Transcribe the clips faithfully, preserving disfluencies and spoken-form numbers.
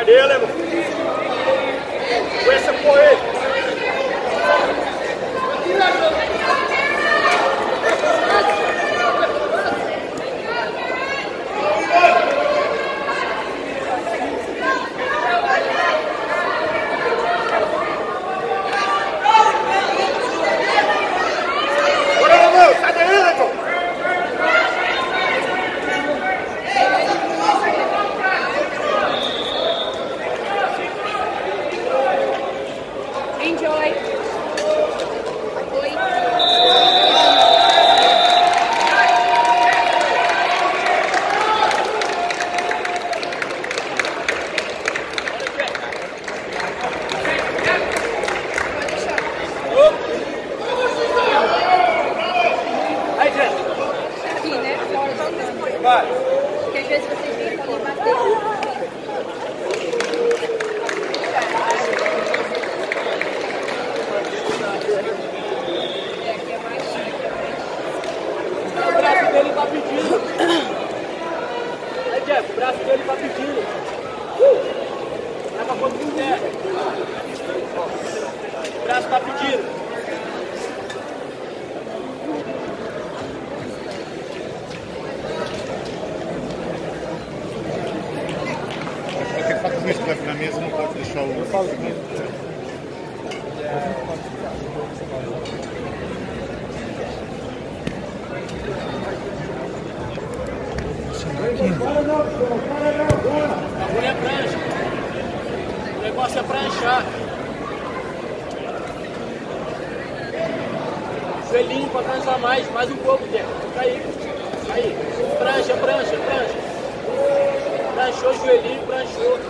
Cadê ele, irmão? Começa por ele. Porque às vezes vocês vêm pra me bater. O braço dele tá pedindo. Aí, Jeff, o braço dele tá pedindo. Uh! Leva quando quiser. O braço tá pedindo. Isso vai na mesa, não pode deixar o... Eu falo aqui. Agulha é prancha. O negócio é pranchar. Joelhinho pra pranchar mais, mais um pouco, Jeff. Fica aí. Aí. Prancha, prancha, prancha. Pranchou o joelhinho, pranchou.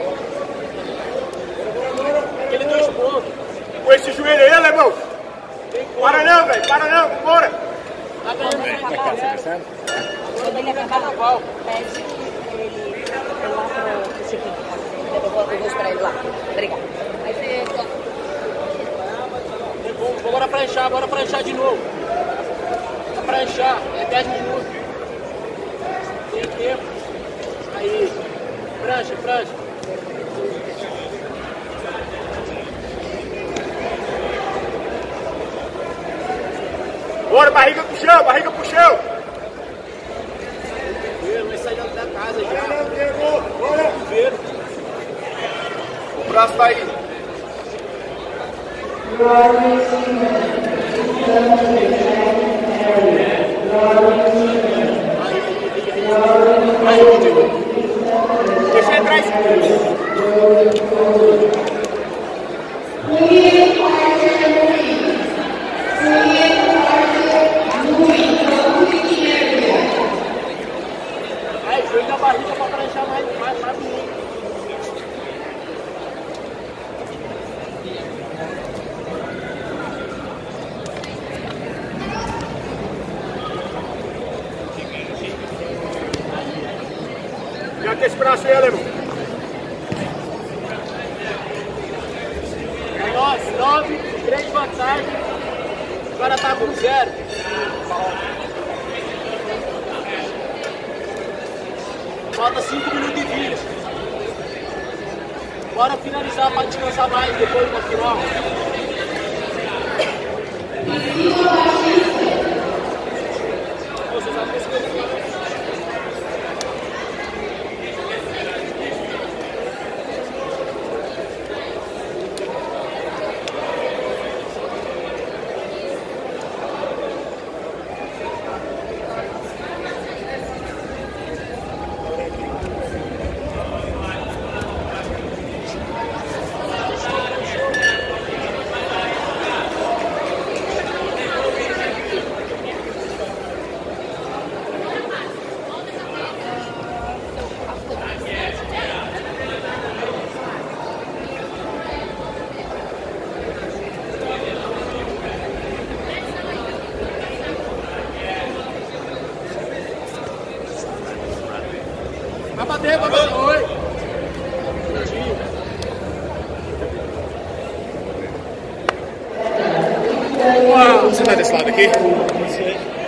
Aquele dois pontos. Com esse joelho aí, alemão. Para não, velho. Para não. Bora. Tá ganhando. Quando ele acabar, pede ele lá pro seguinte. Eu vou, eu vou esperar ele lá. Obrigada. Aí você... Bora pranchar, bora pranchar de novo. Bora pranchar. É dez minutos. Tem tempo. Aí. Prancha, prancha. Bora, barriga pro chão, barriga pro chão. Vai sair da casa já. Bora, bora. O braço tá aí. Aí, deixa ele atrás. Aí, joelho na barriga pra pranchar mais, mais rápido. Já tem esse braço aí, alemão. É nove, nove, três vantagem. O cara tá com zero. Falta cinco minutos e vinte. Bora finalizar para descansar mais depois no final. Vai bater, vai bater. Oi. Você tá desse lado aqui?